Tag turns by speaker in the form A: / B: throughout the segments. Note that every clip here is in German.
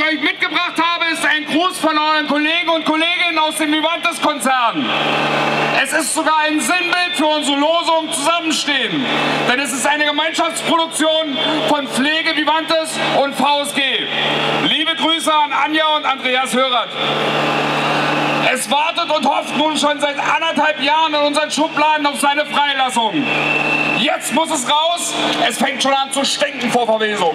A: ich euch mitgebracht habe, ist ein Gruß von euren Kollegen und Kolleginnen aus dem Vivantes-Konzern. Es ist sogar ein Sinnbild für unsere Losung Zusammenstehen, denn es ist eine Gemeinschaftsproduktion von Pflege Vivantes und VSG. Liebe Grüße an Anja und Andreas Hörath. Es wartet und hofft nun schon seit 1,5 Jahren in unseren Schubladen auf seine Freilassung. Jetzt muss es raus, es fängt schon an zu stinken vor Verwesung.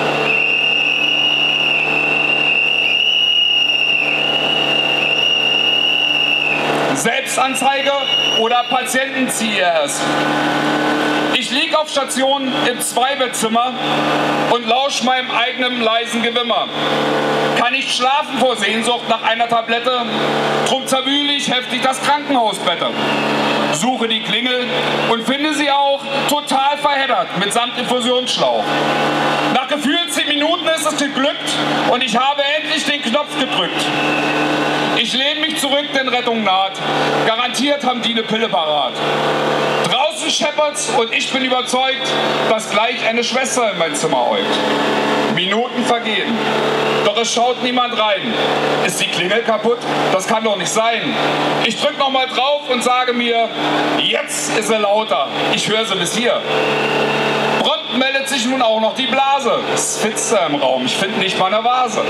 A: Selbstanzeige oder Patienten-CIS. Ich liege auf Station im Zweibettzimmer und lausche meinem eigenen leisen Gewimmer. Kann nicht schlafen vor Sehnsucht nach einer Tablette, drum zerwühle ich heftig das Krankenhausbett. Suche die Klingel und finde sie auch total verheddert mitsamt Infusionsschlauch. Nach gefühlt 10 Minuten ist es geglückt und ich habe endlich den Knopf gedrückt. Ich lehne mich zurück, denn Rettung naht. Garantiert haben die eine Pille parat. Draußen scheppert's und ich bin überzeugt, dass gleich eine Schwester in mein Zimmer äugt. Minuten vergehen, doch es schaut niemand rein. Ist die Klingel kaputt? Das kann doch nicht sein. Ich drück nochmal drauf und sage mir, jetzt ist sie lauter. Ich höre sie bis hier. Prompt meldet sich nun auch noch die Blase. Es ist finster im Raum, ich finde nicht mal eine Vase.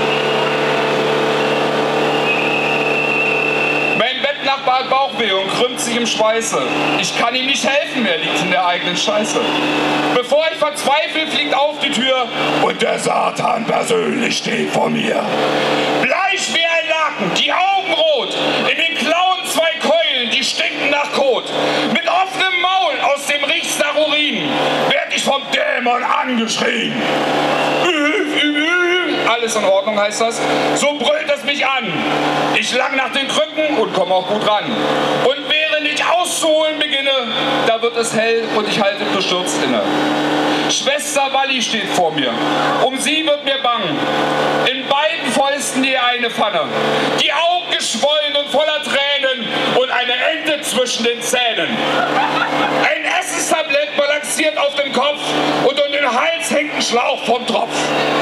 A: Nachbar hat Bauchweh und krümmt sich im Schweiße. Ich kann ihm nicht helfen, er liegt in der eigenen Scheiße. Bevor ich verzweifle, fliegt auf die Tür und der Satan persönlich steht vor mir. Bleich wie ein Laken, die Augen rot, in den Klauen 2 Keulen, die stinken nach Kot. Mit offenem Maul, aus dem riecht's nach Urin, werd ich vom Dämon angeschrien. Alles in Ordnung, heißt das. So brüllt es mich an. Ich lang nach den Krücken und komme auch gut ran. Und während ich auszuholen beginne, da wird es hell und ich halte bestürzt inne. Schwester Walli steht vor mir. Um sie wird mir bang. In beiden Fäusten die eine Pfanne. Die Augen geschwollen und voller Tränen und eine Ente zwischen den Zähnen. Ein Essenstablett balanciert auf dem Kopf und um den Hals hängt ein Schlauch vom Tropf.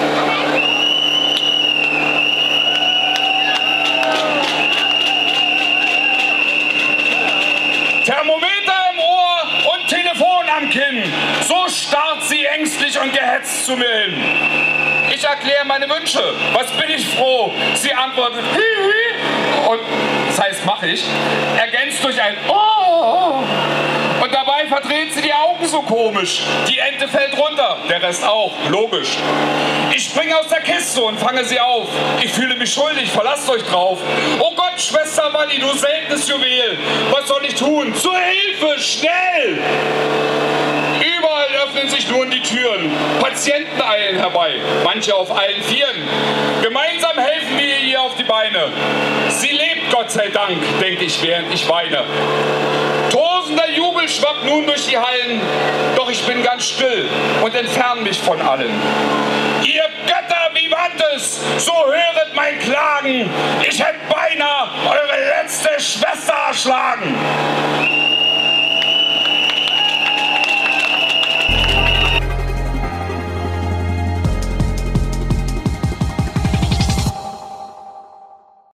A: Thermometer im Ohr und Telefon am Kinn. So starrt sie ängstlich und gehetzt zu mir hin. Ich erkläre meine Wünsche. Was bin ich froh? Sie antwortet, hi. Und das heißt, mache ich. Ergänzt durch ein Oh. Und dabei verdreht sie die Augen so komisch. Die Ente fällt runter, der Rest auch, logisch. Ich springe aus der Kiste und fange sie auf. Ich fühle mich schuldig, verlasst euch drauf. Oh Gott, Schwester Walli, du seltenes Juwel. Was soll ich tun? Zur Hilfe, schnell! Überall öffnen sich nun die Türen. Patienten eilen herbei, manche auf allen Vieren. Gemeinsam helfen wir ihr auf die Beine. Sie lebt, Gott sei Dank, denke ich, während ich weine. Tosender Jubel schwappt nun durch die Hallen, doch ich bin ganz still und entferne mich von allen. Ihr Götter Vivantes, so höret mein Klagen, ich hätte beinahe eure letzte Schwester erschlagen.